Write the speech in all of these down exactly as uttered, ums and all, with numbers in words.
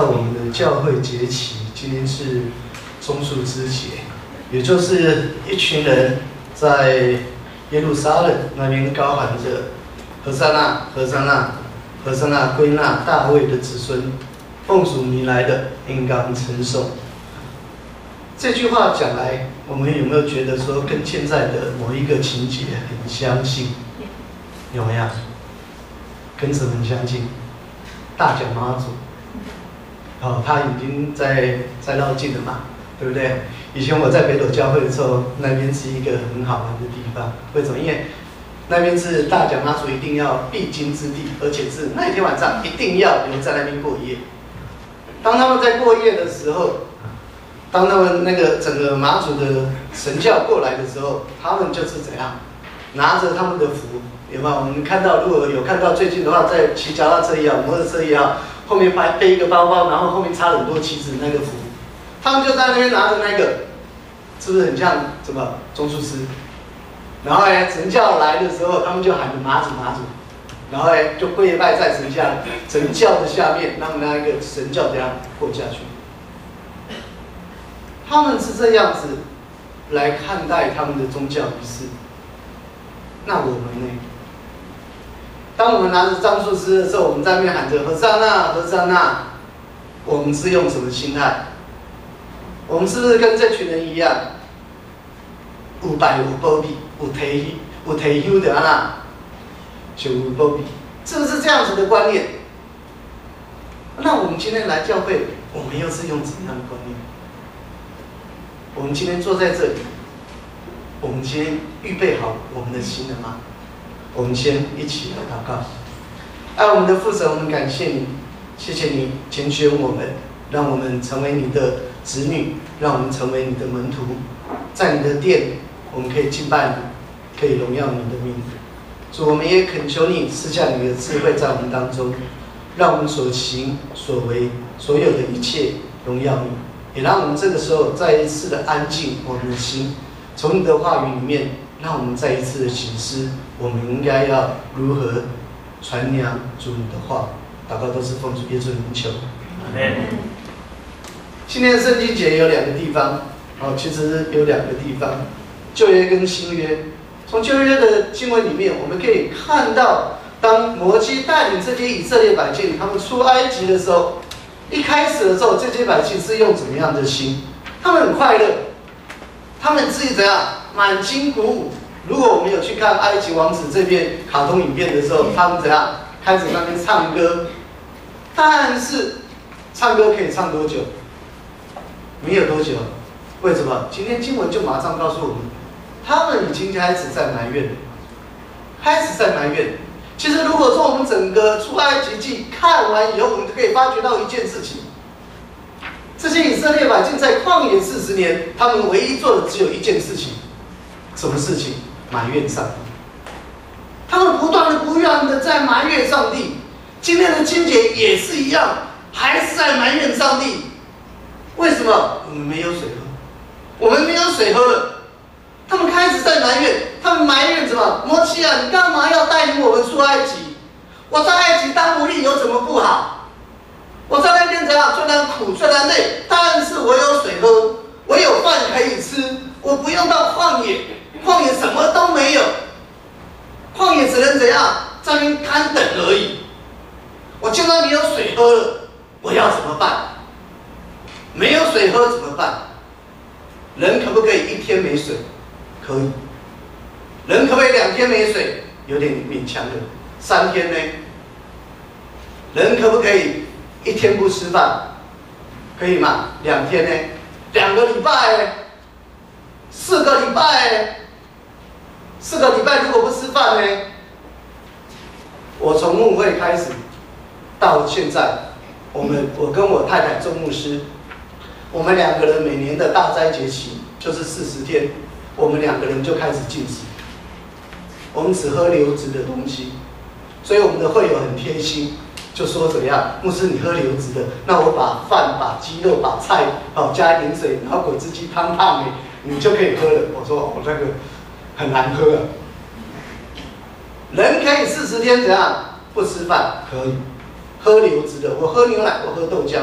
我们的教会节期，今天是棕树枝节，也就是一群人在耶路撒冷那边高喊着“何塞纳，何塞纳，何塞纳，归纳大卫的子孙，奉主你来的，应当称颂。”这句话讲来，我们有没有觉得说跟现在的某一个情节很相近？有没有？跟什么很相近？大甲妈祖。哦，他已经在在绕境了嘛，对不对？以前我在北斗教会的时候，那边是一个很好玩的地方。为什么？因为那边是大甲妈祖一定要必经之地，而且是那一天晚上一定要留在那边过夜。当他们在过夜的时候，当他们那个整个马祖的神教过来的时候，他们就是怎样拿着他们的符，有没有？我们看到，如果有看到最近的话，在骑脚踏车也好，摩托车也好，后面背背一个包包，然后后面插了很多旗子那个符，他们就在那边拿着那个，是不是很像什么棕树枝？然后呢，神教来的时候，他们就喊着马祖马祖，然后呢就跪拜在神下神教的下面，让那一个神教这样过下去。他们是这样子来看待他们的宗教仪式。那我们呢？当我们拿着樟树枝的时候，我们在那边喊着何塞纳何塞纳，我们是用什么心态？我们是不是跟这群人一样？有拜有保庇，有提有提香的安那，就有保庇，是不是这样子的观念？那我们今天来教会，我们又是用怎样的观念？我们今天坐在这里，我们今天预备好我们的心了吗？我们先一起来祷告。爱我们的父神，我们感谢你，谢谢你拣选我们，让我们成为你的子女，让我们成为你的门徒，在你的殿，我们可以敬拜你，可以荣耀你的名。主，我们也恳求你赐下你的智慧在我们当中，让我们所行所为所有的一切荣耀你。也让我们这个时候再一次的安静我们的心，从你的话语里面，让我们再一次的省思，我们应该要如何传扬主你的话。祷告都是奉主耶稣名求。阿们。今天的圣经节有两个地方，哦，其实有两个地方，旧约跟新约。从旧约的经文里面，我们可以看到，当摩西带领这些以色列百姓他们出埃及的时候，一开始的时候，这些百姓是用怎么样的心？他们很快乐，他们自己怎样满心鼓舞。如果我们有去看《埃及王子》这片卡通影片的时候，他们怎样开始那边唱歌？但是唱歌可以唱多久？没有多久。为什么？今天经文就马上告诉我们，他们已经开始在埋怨，开始在埋怨。其实，如果说我们整个出埃及记看完以后，我们就可以发觉到一件事情：这些以色列百姓在旷野四十年，他们唯一做的只有一件事情，什么事情？埋怨上帝。他们不断的、不断的在埋怨上帝。今天的经节也是一样，还是在埋怨上帝。为什么？我们没有水喝，我们没有水喝了。他们开始在埋怨，他们埋怨什么？摩西啊，你干嘛要带领我们出埃及？我在埃及当奴隶有什么不好？我在那边怎样？虽然苦，虽然累，但是我有水喝，我有饭可以吃，我不用到旷野，旷野什么都没有，旷野只能怎样？在那边干等而已。我见到你有水喝了，我要怎么办？没有水喝怎么办？人可不可以一天没水？可以。人可不可以两天没水？有点勉强的。三天呢？人可不可以一天不吃饭？可以吗？两天呢？两个礼拜？四个礼拜？四个礼拜如果不吃饭呢？我从牧会开始到现在，我们我跟我太太周牧师，我们两个人每年的大斋节期就是四十天，我们两个人就开始禁食，我们只喝流质的东西，所以我们的会友很贴心，就说怎样，牧师你喝流质的，那我把饭、把鸡肉、把菜好加一点水，然后果汁机汤烫的，你就可以喝了。我说我、哦、那个很难喝啊。人可以四十天怎样不吃饭？可以。喝流质的，我喝牛奶，我喝豆浆，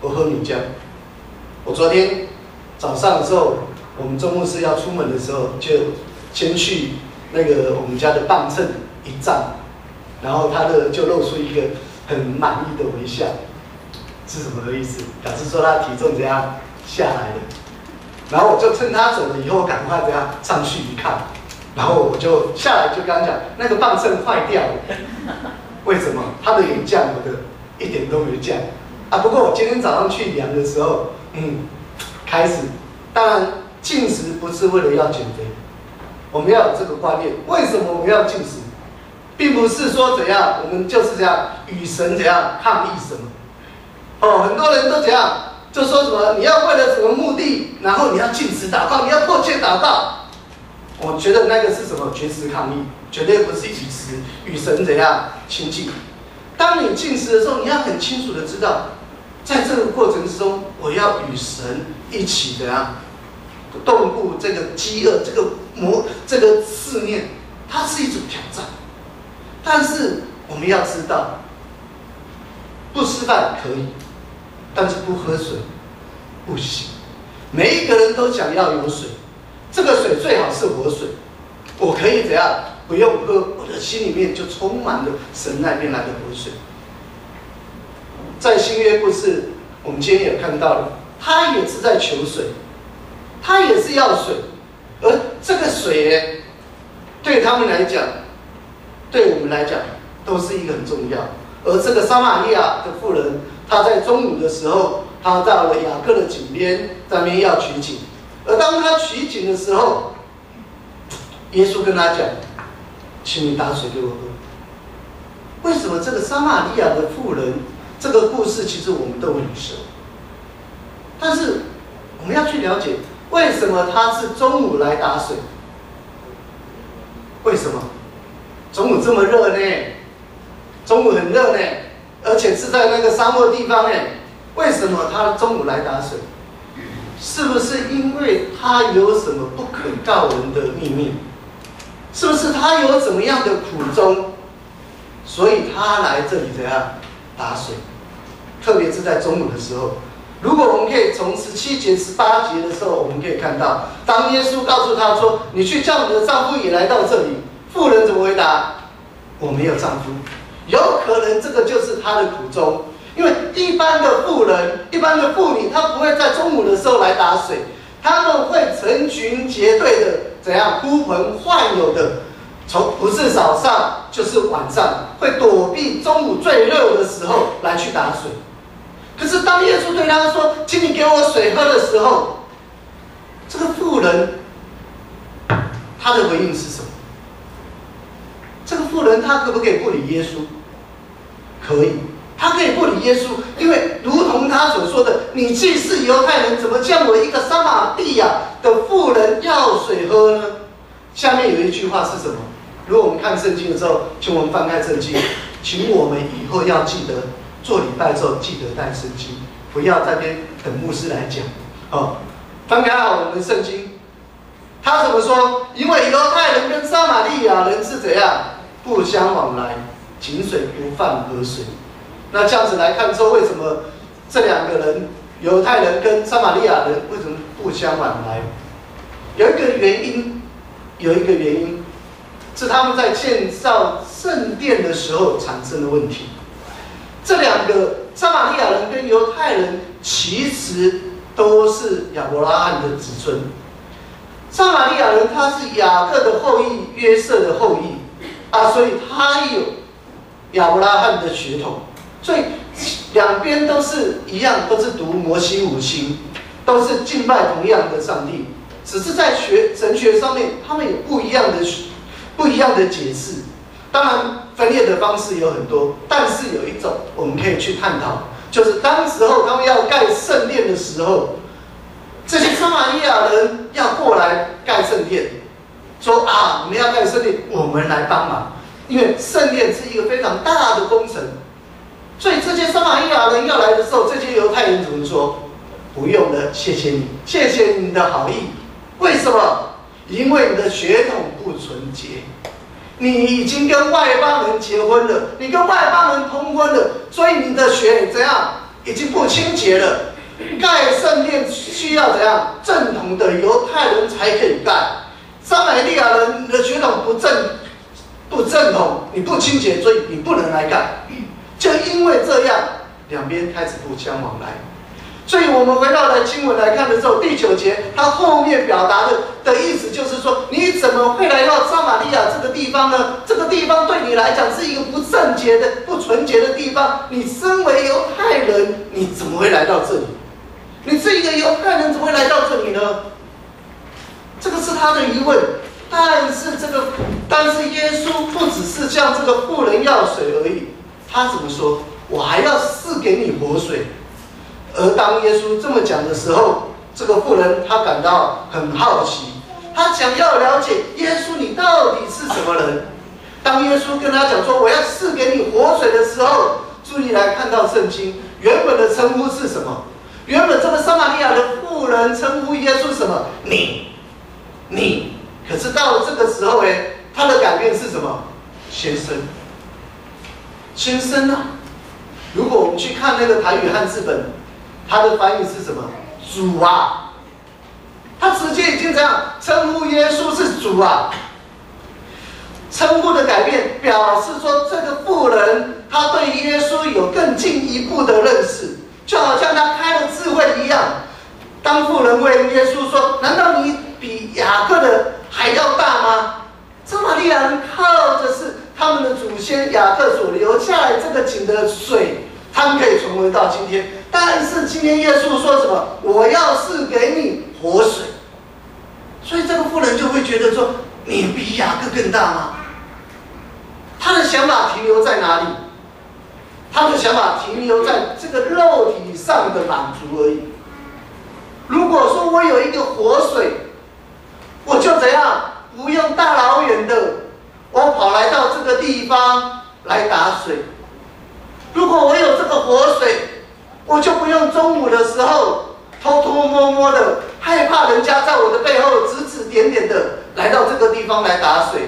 我喝米浆。我昨天早上的时候，我们周牧师要出门的时候，就先去那个我们家的磅秤一站，然后他的就露出一个很满意的微笑，是什么意思？表示说他体重怎样下来了。然后我就趁他走了以后，赶快怎样上去一看，然后我就下来就跟他讲，那个磅秤坏掉了。为什么？他的有降，我的一点都没降啊。不过我今天早上去量的时候，嗯，开始，当然进食不是为了要减肥，我们要有这个观念。为什么我们要进食？并不是说怎样，我们就是这样与神怎样抗议什么。哦，很多人都怎样，就说什么你要为了什么目的，然后你要进食祷告，你要迫切祷告。我觉得那个是什么绝食抗议，绝对不是与食与神怎样亲近。当你进食的时候，你要很清楚的知道，在这个过程之中，我要与神一起怎样动步这个饥饿，这个魔，这个思念，它是一种挑战。但是我们要知道，不吃饭可以，但是不喝水不行。每一个人都想要有水。这个水最好是活水，我可以怎样？不用喝，我的心里面就充满了神那边来的活水。在新约故事，我们今天也看到了，他也是在求水，他也是要水，而这个水对他们来讲，对我们来讲，都是一个很重要。而这个撒玛利亚的妇人，她在中午的时候，她到了雅各的井边，在那边要取井。而当他取井的时候，耶稣跟他讲：“请你打水给我喝。”为什么这个撒玛利亚的妇人这个故事其实我们都很熟，但是我们要去了解为什么他是中午来打水？为什么？中午这么热呢？中午很热呢，而且是在那个沙漠地方呢，为什么他中午来打水？是不是因为他有什么不可告人的秘密？是不是他有怎么样的苦衷，所以他来这里怎样打水？特别是在中午的时候，如果我们可以从十七节、十八节的时候，我们可以看到，当耶稣告诉他说：“你去叫你的丈夫也来到这里。”妇人怎么回答？我没有丈夫。有可能这个就是他的苦衷。因为一般的妇人、一般的妇女，她不会在中午的时候来打水，她们会成群结队的怎样呼朋唤友的，从不是早上就是晚上，会躲避中午最热的时候来去打水。可是当耶稣对她说：“请你给我水喝”的时候，这个妇人她的回应是什么？这个妇人她可不可以不理耶稣？可以。他可以不理耶稣，因为如同他所说的：“你既是犹太人，怎么叫我一个撒玛利亚的妇人要水喝呢？”下面有一句话是什么？如果我们看圣经的时候，请我们翻开圣经，请我们以后要记得做礼拜的时候记得带圣经，不要在那边等牧师来讲。哦，翻开好我们的圣经，他怎么说？因为犹太人跟撒玛利亚人是怎样不相往来，井水不犯河水。那这样子来看之后，为什么这两个人，犹太人跟撒玛利亚人为什么不相往来？有一个原因，有一个原因是他们在建造圣殿的时候产生的问题。这两个撒玛利亚人跟犹太人其实都是亚伯拉罕的子孙。撒玛利亚人他是雅各的后裔，约瑟的后裔啊，所以他有亚伯拉罕的血统。所以两边都是一样，都是读摩西五经，都是敬拜同样的上帝，只是在学神学上面，他们有不一样的不一样的解释。当然，分裂的方式有很多，但是有一种我们可以去探讨，就是当时候他们要盖圣殿的时候，这些撒玛利亚人要过来盖圣殿，说啊，你们要盖圣殿，我们来帮忙，因为圣殿是一个非常大的工程。所以这些撒玛利亚人要来的时候，这些犹太人怎么说？不用了，谢谢你，谢谢你的好意。为什么？因为你的血统不纯洁，你已经跟外邦人结婚了，你跟外邦人通婚了，所以你的血怎样已经不清洁了。盖圣殿需要怎样？正统的犹太人才可以盖。撒玛利亚人的血统不正不正统，你不清洁，所以你不能来盖。就因为这样，两边开始不相往来。所以我们回到来经文来看的时候，第九节它后面表达的的意思就是说，你怎么会来到撒玛利亚这个地方呢？这个地方对你来讲是一个不圣洁的、不纯洁的地方。你身为犹太人，你怎么会来到这里？你是一个犹太人，怎么会来到这里呢？这个是他的疑问。但是这个，但是耶稣不只是向这个妇人要水而已，他怎么说？我还要赐给你活水。而当耶稣这么讲的时候，这个妇人她感到很好奇，她想要了解耶稣你到底是什么人。当耶稣跟她讲说我要赐给你活水的时候，注意来看到圣经原本的称呼是什么？原本这个撒玛利亚的妇人称呼耶稣什么？你，你。可是到了这个时候，哎，他的改变是什么？先生，先生啊！如果我们去看那个台语汉字本，它的翻译是什么？主啊！他直接已经这样称呼耶稣是主啊！称呼的改变，表示说这个妇人她对耶稣有更进一步的认识，就好像她开了智慧一样。当妇人问耶稣说：“难道你比雅各的还要大吗？”撒玛利亚人靠的是他们的祖先雅各所留下来这个井的水，他们可以存活到今天。但是今天耶稣说什么？我要是给你活水，所以这个妇人就会觉得说：你比雅各更大吗？他的想法停留在哪里？他的想法停留在这个肉体上的满足而已。如果说我有一个活水，我就怎样？不用大老远的，我跑来到这个地方来打水。如果我有这个活水，我就不用中午的时候偷偷摸摸的，害怕人家在我的背后指指点点的来到这个地方来打水。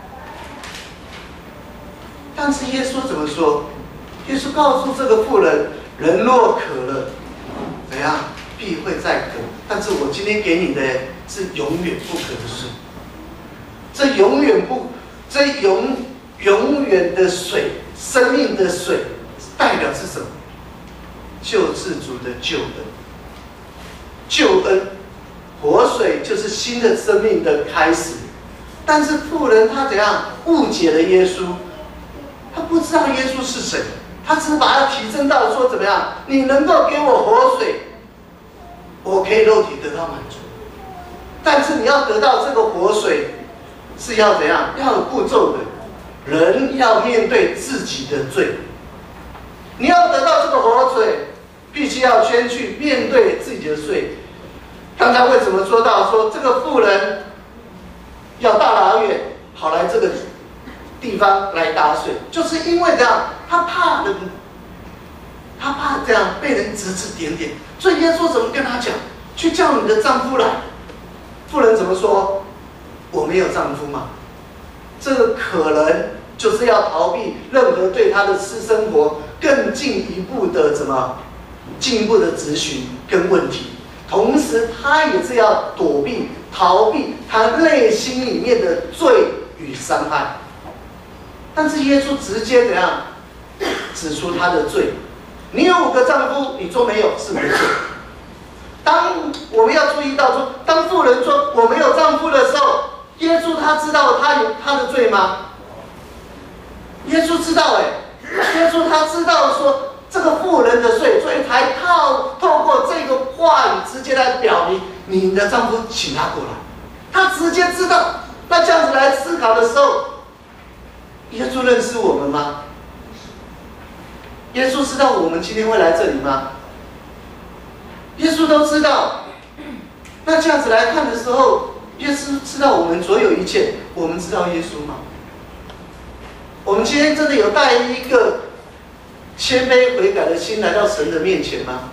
但是耶稣怎么说？耶稣告诉这个妇人：人若渴了，怎样？必会再渴。但是我今天给你的是永远不渴的水。这永远不，这永永远的水，生命的水，代表是什么？救世主的救恩。救恩，活水就是新的生命的开始。但是妇人她怎样误解了耶稣？她不知道耶稣是谁，她只是把它提升到说怎么样？你能够给我活水，我可以肉体得到满足。但是你要得到这个活水，是要怎样？要有步骤的。人要面对自己的罪。你要得到这个活水，必须要先去面对自己的罪。刚才为什么说到说这个妇人要大老远跑来这个地方来打水，就是因为这样，她怕人，她怕这样被人指指点点。所以耶稣怎么跟她讲？去叫你的丈夫来。妇人怎么说？我没有丈夫嘛。这个可能就是要逃避任何对她的私生活更进一步的怎么进一步的质询跟问题，同时她也是要躲避逃避她内心里面的罪与伤害。但是耶稣直接怎样指出她的罪？你有五个丈夫，你说没有是没错。当我们要注意到说，当妇人说我没有丈夫的时候，耶稣他知道他有他的罪吗？耶稣知道，哎，耶稣他知道说这个妇人的罪，所以才靠透过这个话语直接来表明你的丈夫请他过来。他直接知道。那这样子来思考的时候，耶稣认识我们吗？耶稣知道我们今天会来这里吗？耶稣都知道。那这样子来看的时候，耶稣知道我们所有一切，我们知道耶稣吗？我们今天真的有带一个谦卑悔改的心来到神的面前吗？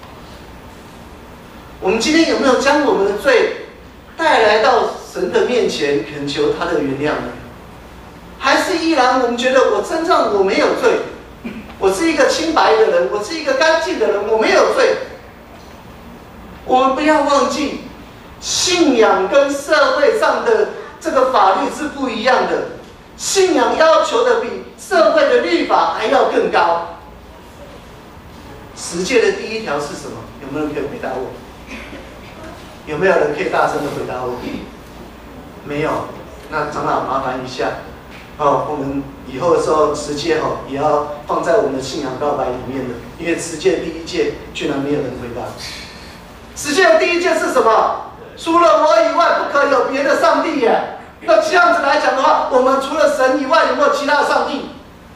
我们今天有没有将我们的罪带来到神的面前，恳求他的原谅呢？还是依然我们觉得我真正我没有罪， 我是一个清白的人，我是一个干净的人，我没有罪。我们不要忘记，信仰跟社会上的这个法律是不一样的。信仰要求的比社会的律法还要更高。十诫的第一条是什么？有没有人可以回答我？有没有人可以大声的回答我？没有。那长老麻烦一下，哦，我们以后的时候十诫哦也要放在我们的信仰告白里面的，因为十诫第一诫居然没有人回答。十诫的第一诫是什么？除了我以外，不可有别的上帝耶。那这样子来讲的话，我们除了神以外，有没有其他的上帝？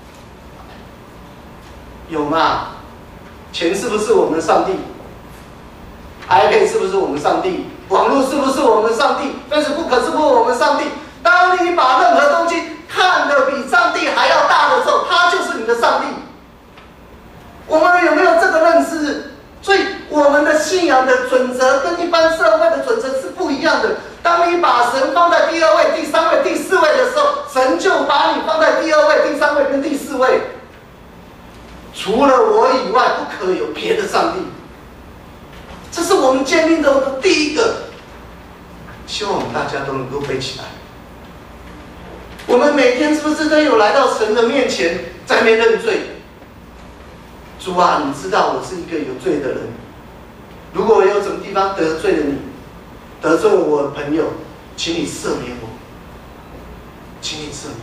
有吗？钱是不是我们的上帝 ？iPad 是不是我们上帝？网络是不是我们上帝 ？Facebook 是不是我们上帝？当你把任何东西看得比上帝还要大的时候，它就是你的上帝。我们有没有这个认识？所以我们的信仰的准则跟一般社会的准则是不一样的。当你把神放在第二位、第三位、第四位的时候，神就把你放在第二位、第三位跟第四位。除了我以外，不可有别的上帝。这是我们建立的第一个，希望我们大家都能够背起来。我们每天是不是都有来到神的面前，在那边认罪？主啊，你知道我是一个有罪的人。如果我有什么地方得罪了你，得罪了我的朋友，请你赦免我，请你赦免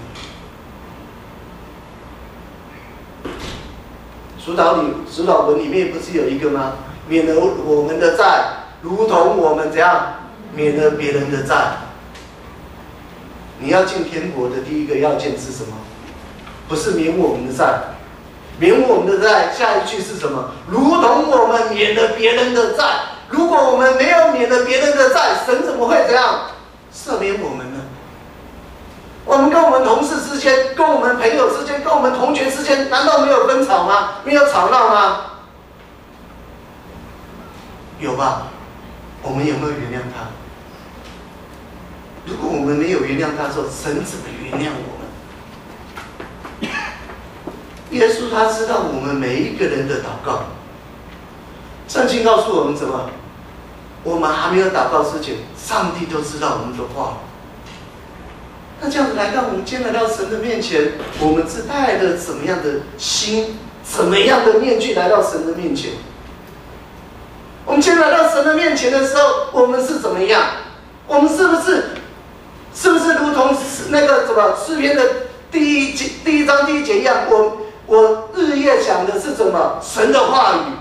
我。主导里，主导文里面不是有一个吗？免了我们的债，如同我们怎样免了别人的债。你要进天国的第一个要件是什么？不是免我们的债，免我们的债，下一句是什么？如同我们免了别人的债。如果我们没有免了别人的债，神怎么会怎样赦免我们呢？我们跟我们同事之间，跟我们朋友之间，跟我们同学之间，难道没有争吵吗？没有吵闹吗？有吧？我们有没有原谅他？如果我们没有原谅他的时候，神怎么原谅我们？耶稣他知道我们每一个人的祷告。圣经告诉我们什么？我们还没有祷告之前，上帝都知道我们的话。那这样子来到我们今天来到神的面前，我们是带着怎么样的心、怎么样的面具来到神的面前？我们今天来到神的面前的时候，我们是怎么样？我们是不是是不是如同那个什么诗篇的第一节第一章第一节一样？我我日夜想的是什么？神的话语。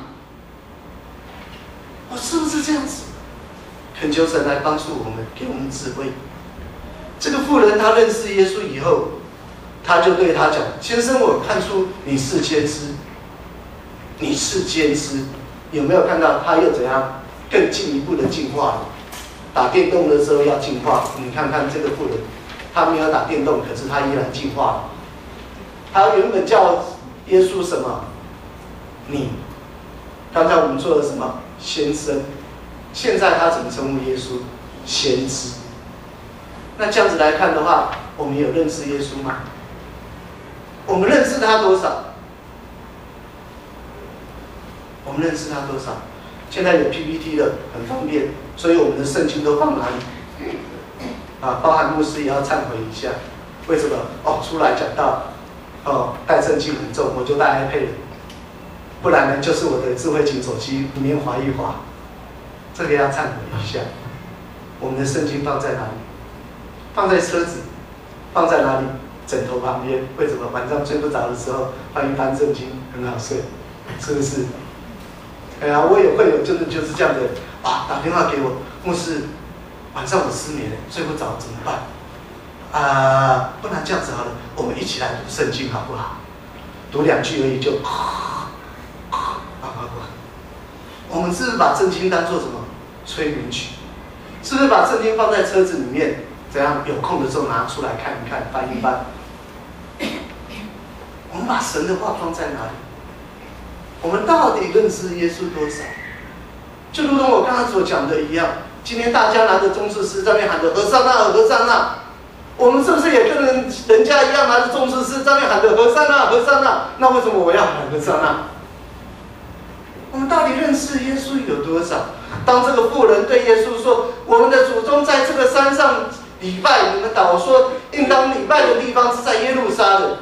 我是不是这样子？恳求神来帮助我们，给我们智慧。这个妇人她认识耶稣以后，他就对他讲：“先生，我看出你是先知，你是先知。”有没有看到他又怎样更进一步的进化了？打电动的时候要进化，你看看这个妇人，他没有打电动，可是他依然进化了。他原本叫耶稣什么？你。刚才我们说了什么？先生。现在他怎么称呼耶稣？先知。那这样子来看的话，我们有认识耶稣吗？我们认识他多少？我们认识他多少？现在有 P P T 了，很方便，所以我们的圣经都放哪里？啊，包含牧师也要忏悔一下。为什么？哦，出来讲到，哦，带圣经很重，我就带 iPad， 不然呢，就是我的智慧型手机里面滑一滑，这个要忏悔一下。我们的圣经放在哪里？放在车子，放在哪里？枕头旁边。为什么？晚上睡不着的时候翻一翻圣经，很好睡，是不是？哎呀，我也会有，真的就是这样的啊！打电话给我，牧师，晚上我失眠了，睡不着，怎么办？啊、呃，不然这样子好了，我们一起来读圣经好不好？读两句而已就，啊啊啊！我们是不是把圣经当作什么催眠曲？是不是把圣经放在车子里面，怎样有空的时候拿出来看一看，翻一翻？我们把神的话放在哪里？我们到底认识耶稣多少？就如同我刚刚所讲的一样，今天大家拿着中式诗在那边喊着和尚那和尚那， 我们是不是也跟人人家一样拿着众士师在那喊着和散那和散那？那为什么我要喊和散那？我们到底认识耶稣有多少？当这个妇人对耶稣说：“我们的祖宗在这个山上礼拜，你们导说应当礼拜的地方是在耶路撒冷。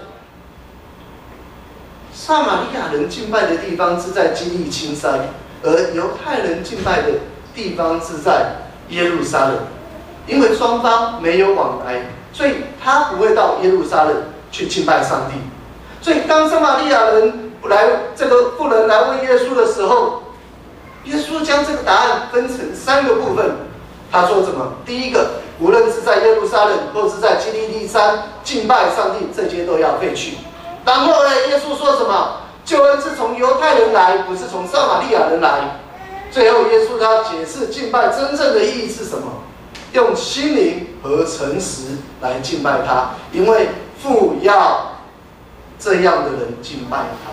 撒玛利亚人敬拜的地方是在基利青山，而犹太人敬拜的地方是在耶路撒冷。因为双方没有往来，所以他不会到耶路撒冷去敬拜上帝。所以当撒玛利亚人来这个妇人来问耶稣的时候，耶稣将这个答案分成三个部分。他说什么？第一个，无论是在耶路撒冷或是在基利利山敬拜上帝，这些都要废去。然后呢，耶稣说什么？救恩是从犹太人来，不是从撒玛利亚人来。最后，耶稣他解释敬拜真正的意义是什么？用心灵和诚实来敬拜他，因为父要这样的人敬拜他。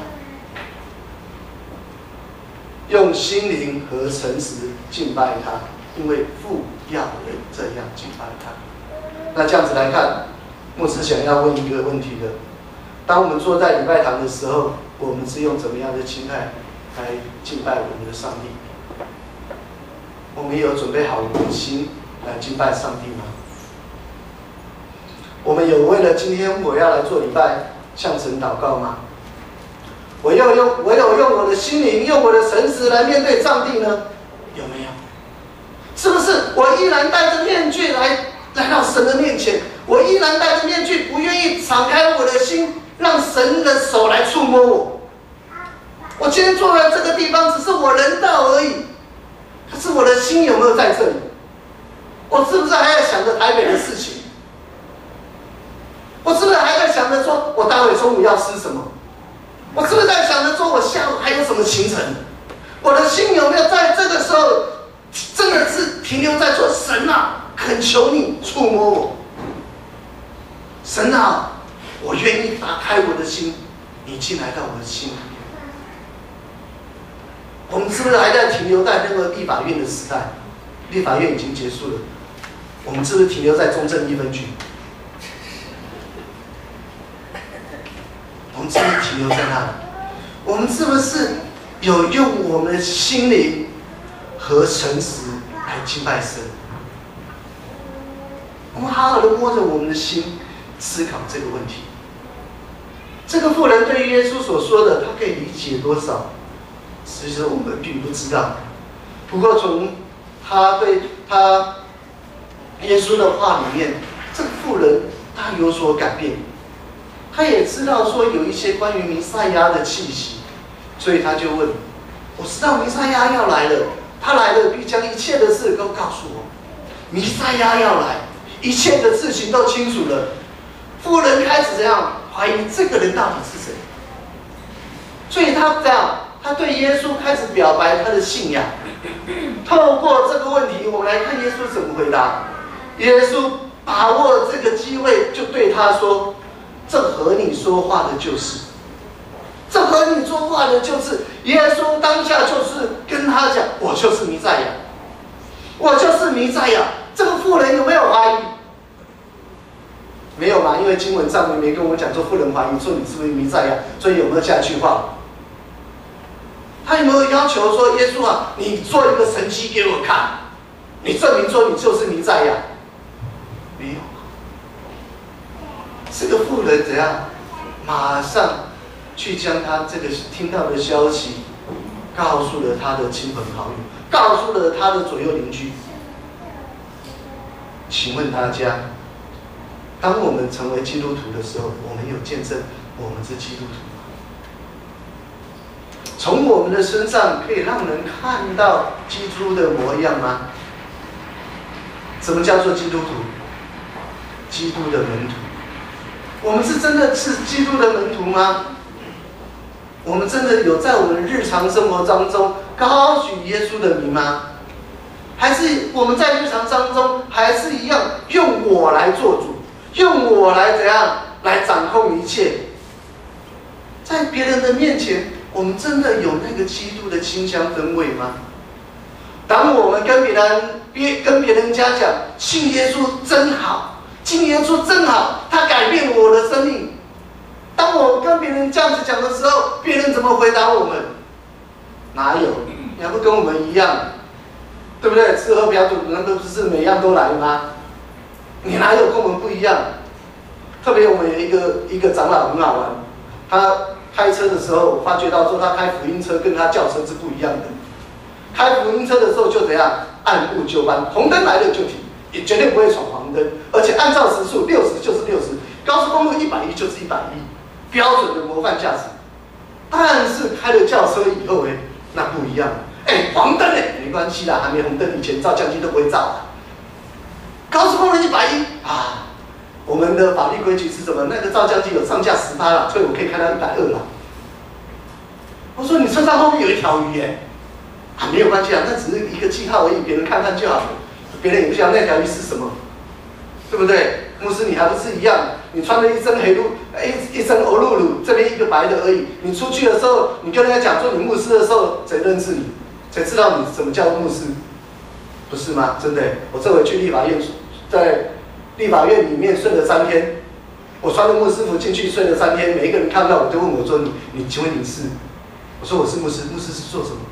用心灵和诚实敬拜他，因为父要人这样敬拜他。那这样子来看，牧师想要问一个问题的：当我们坐在礼拜堂的时候，我们是用怎么样的心态来敬拜我们的上帝？我们有准备好我们的心来敬拜上帝吗？我们有为了今天我要来做礼拜向神祷告吗？我要用我有用我的心灵，用我的诚实来面对上帝呢？有没有？是不是我依然戴着面具来来到神的面前？我依然戴着面具，不愿意敞开我的心，让神的手来触摸我。我今天坐在这个地方，只是我人到而已，可是我的心有没有在这里？我是不是还在想着台北的事情？我是不是还在想着说，我待会中午要吃什么？我是不是在想着说，我下午还有什么行程？我的心有没有在这个时候，真的是停留在说，神啊，恳求你触摸我。神啊，我愿意打开我的心，你进来到我的心里面。我们是不是还在停留在那个立法院的时代？立法院已经结束了，我们是不是停留在中正一分局？我们是不是停留在那里？我们是不是有用我们的心灵和诚实来敬拜神？我们好好的摸着我们的心，思考这个问题。这个妇人对于耶稣所说的，他可以理解多少？其实我们并不知道。不过从他对他耶稣的话里面，这个妇人他有所改变。他也知道说有一些关于弥赛亚的气息，所以他就问：我知道弥赛亚要来了，他来了必将一切的事都告诉我。弥赛亚要来，一切的事情都清楚了。妇人开始这样怀疑这个人到底是谁，所以他这样，他对耶稣开始表白他的信仰。透过这个问题，我们来看耶稣怎么回答。耶稣把握这个机会，就对他说：这和你说话的就是，这和你说话的就是。耶稣当下就是跟他讲：我就是弥赛亚，我就是弥赛亚。这个妇人有没有怀疑？没有嘛，因为经文上面没跟我讲说妇人怀疑说你是不是弥赛亚，所以有没有下句话？他有没有要求说耶稣啊，你做一个神迹给我看，你证明说你就是弥赛亚？没有。这个妇人怎样？马上去将他这个听到的消息告诉了他的亲朋好友，告诉了他的左右邻居。请问大家，当我们成为基督徒的时候，我们有见证我们是基督徒吗？从我们的身上可以让人看到基督的模样吗？什么叫做基督徒？基督的门徒。我们是真的是基督的门徒吗？我们真的有在我们日常生活当中高举耶稣的名吗？还是我们在日常当中还是一样用我来做主，用我来怎样来掌控一切？在别人的面前，我们真的有那个基督的清香氛围吗？当我们跟别人别跟别人家讲信耶稣真好， 今年初真好，它改变了我的生命。当我跟别人这样子讲的时候，别人怎么回答我们？哪有？你还不跟我们一样，对不对？吃喝嫖赌，那不是每样都来吗？你哪有跟我们不一样？特别我们有一个一个长老很好玩，他开车的时候，我发觉到说他开福音车跟他轿车是不一样的。开福音车的时候就怎样，按部就班，红灯来了就停，也绝对不会闯黄灯，而且按照时速，六十就是六十，高速公路一百一就是一百一，标准的模范驾驶。但是开了轿车以后，哎，那不一样了。哎，黄灯哎，没关系啦，还没红灯以前照相机都不会照的。高速公路一百一啊，我们的法律规矩是什么？那个照相机有上架十趴了，所以我可以开到一百二了。我说你车上后面有一条鱼耶。啊，没有关系啊，那只是一个记号而已，别人看看就好了。别人也不知道那条鱼是什么，对不对？牧师，你还不是一样？你穿了一身黑路，一一身欧露露，这边一个白的而已。你出去的时候，你跟人家讲说你牧师的时候，谁认识你？谁知道你什么叫牧师？不是吗？真的，我这回去立法院，在立法院里面睡了三天，我穿着牧师服进去睡了三天，每一个人看到我就问我说：“你你请问你是？”我说：“我是牧师。”牧师是做什么？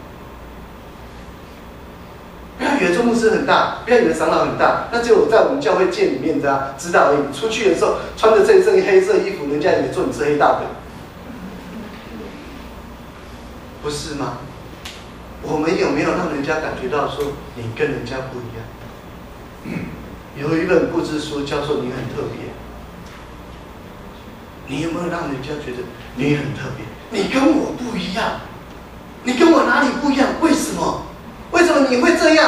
不要以为做牧师很大，不要以为长老很大，那只有在我们教会界里面这样知道而已。出去的时候穿着这一身黑色衣服，人家以为说你是黑道的，不是吗？我们有没有让人家感觉到说你跟人家不一样？有一本布置书叫做《你很特别》，你有没有让人家觉得你很特别？你跟我不一样，你跟我哪里不一样？为什么？为什么你会这样？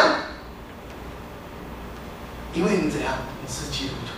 因为你怎样？你是基督徒。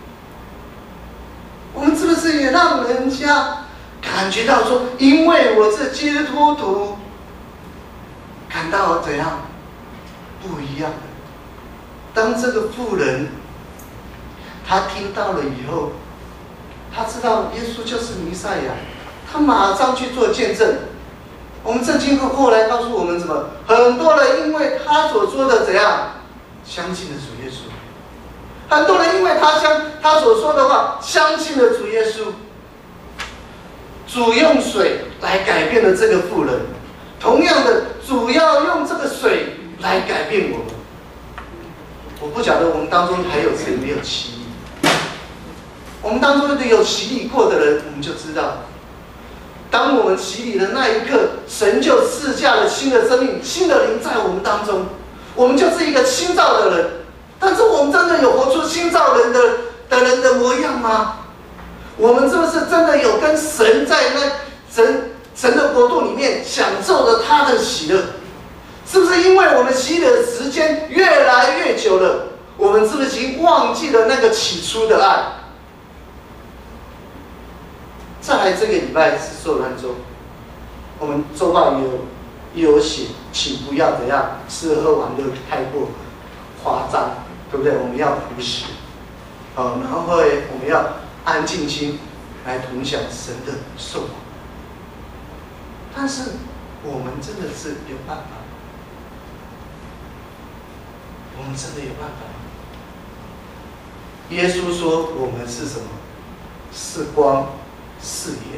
我们是不是也让人家感觉到说，因为我是基督徒，感到怎样不一样？当这个妇人，她听到了以后，她知道耶稣就是弥赛亚，她马上去做见证。我们圣经后来告诉我们什么？很多人因为他所说的怎样，相信了主耶稣。很多人因为他相他所说的话，相信了主耶稣。主用水来改变了这个妇人，同样的，主要用这个水来改变我们。我不晓得我们当中还有谁没有洗礼。我们当中有洗礼过的人，我们就知道。当我们洗礼的那一刻，神就赐下了新的生命、新的灵在我们当中，我们就是一个新造的人。但是我们真的有活出新造人的的人的模样吗？我们是不是真的有跟神在那神神的国度里面享受着他的喜乐？是不是因为我们洗礼的时间越来越久了，我们是不是已经忘记了那个起初的爱？再来这个礼拜是受难周，我们周报也有也有写，请不要怎样吃喝玩乐太过夸张，对不对？我们要朴实，哦，然后我们要安静心来同享神的受苦。但是我们真的是有办法，我们真的有办法。耶稣说我们是什么？是光。是盐，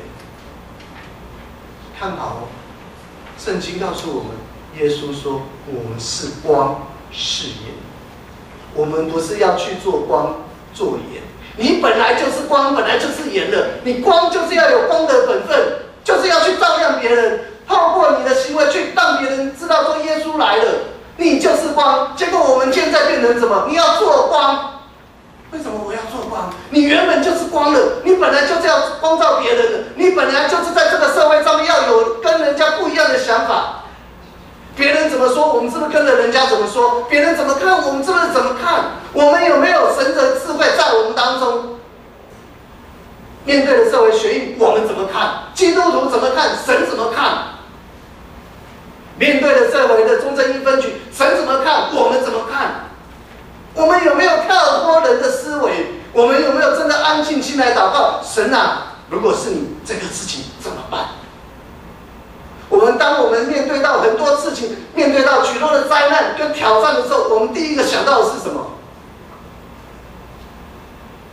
看好哦。圣经告诉我们，耶稣说我们是光是盐。我们不是要去做光做盐，你本来就是光，本来就是盐了。你光就是要有光的本分，就是要去照亮别人，透过你的行为去让别人知道说耶稣来了，你就是光。结果我们现在变成什么？你要做光。为什么我要做光？你原本就是光了，你本来就是要光照别人的，你本来就是在这个社会上面要有跟人家不一样的想法。别人怎么说，我们是不是跟着人家怎么说？别人怎么看，我们是不是怎么看？我们有没有神的智慧在我们当中？面对的社会学运，我们怎么看？基督徒怎么看？神怎么看？面对的社会的忠贞一分举，神怎么看？我们怎么看？我们有没有跳脱人的思维？我们有没有真的安静心来祷告？神啊，如果是你，这个事情怎么办？我们当我们面对到很多事情，面对到许多的灾难跟挑战的时候，我们第一个想到的是什么？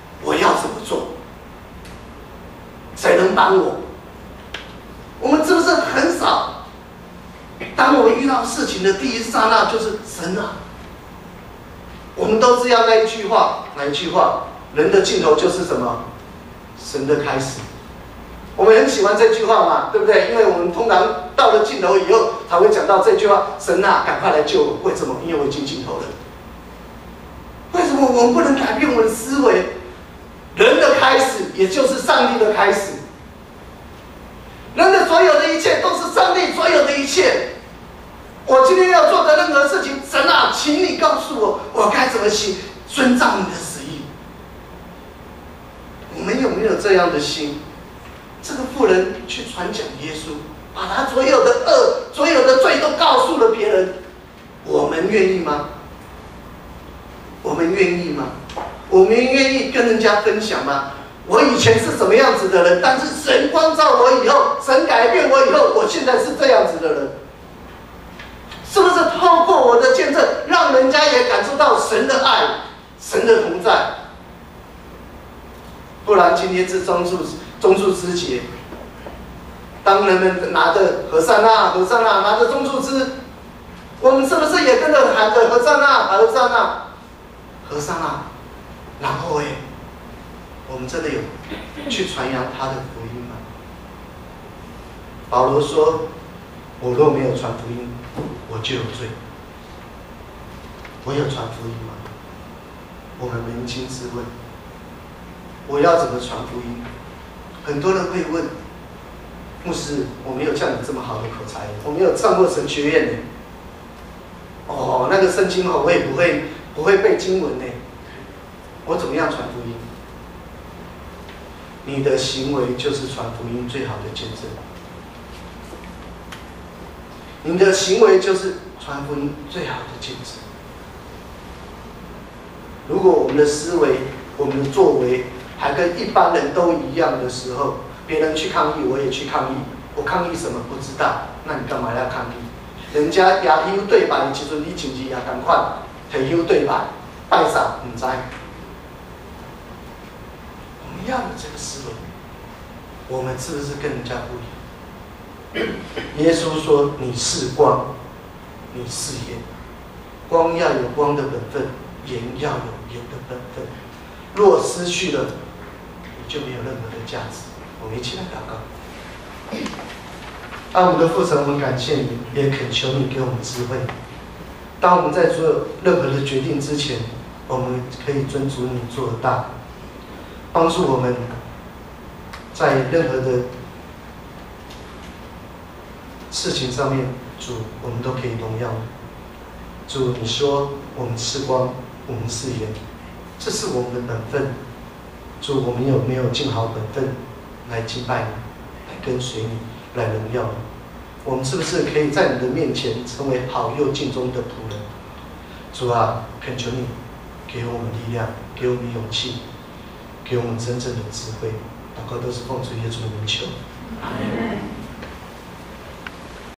能帮我？我们是不是很少？当我们遇到事情的第一刹那，就是神啊！我们都知道那一句话，哪一句话？人的尽头就是什么？神的开始。我们很喜欢这句话嘛，对不对？因为我们通常到了尽头以后，才会讲到这句话：神啊，赶快来救我！为什么？因为我已经尽头了。为什么我们不能改变我们的思维？人的开始，也就是上帝的开始。人的所有的一切，都是上帝所有的一切。我今天要做的任何事情，神啊，请你告诉我，我该怎么行，遵照你的旨意。我们有没有这样的心？这个妇人去传讲耶稣，把他所有的恶、所有的罪都告诉了别人。我们愿意吗？我们愿意吗？我们愿意跟人家分享吗？我以前是什么样子的人，但是神光照我以后，神改变我以后，我现在是这样子的人。是不是透过我的见证，让人家也感受到神的爱、神的同在？不然今天是中树中树枝节，当人们拿着和散那、和散那，拿着中树枝，我们是不是也跟着喊着和散那、和散那、和散那？然后哎，我们真的有去传扬他的福音吗？保罗说：“我若没有传福音，我就有罪。”我有传福音吗？我们扪心自问，我要怎么传福音？很多人会问牧师：“我没有像你这么好的口才，我没有上过神学院呢。哦，那个圣经哦，我也不会不会背经文呢。我怎么样传福音？”你的行为就是传福音最好的见证。你的行为就是传福音最好的见证。如果我们的思维、我们的作为还跟一般人都一样的时候，别人去抗议，我也去抗议。我抗议什么不知道，那你干嘛要抗议？人家亚优对白，其实你紧急也赶快提优对白，拜啥唔知。我们要的这个思维，我们是不是跟人家不一样？耶稣说：“你是光，你是盐。光要有光的本分，盐要有盐的本分。若失去了，你就没有任何的价值。”我们一起来祷告。爱我们的父神，我们感谢你，也恳求你给我们智慧。当我们在做任何的决定之前，我们可以遵主你做的大，帮助我们在任何的事情上面，主，我们都可以荣耀。主，你说我们是光，我们是盐，这是我们的本分。主，我们有没有尽好本分来敬拜你，来跟随你，来荣耀你？我们是不是可以在你的面前成为好又尽忠的仆人？主啊，恳求你给我们力量，给我们勇气，给我们真正的智慧。祷告都是奉主耶稣的名求。阿们。